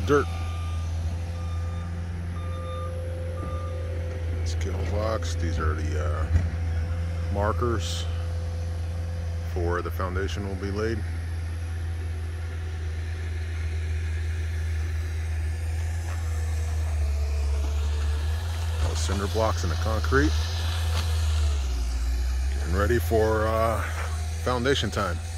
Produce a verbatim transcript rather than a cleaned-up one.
dirt. Scale box. These are the uh, markers for where the foundation will be laid. All the cinder blocks and the concrete. Getting ready for uh, foundation time.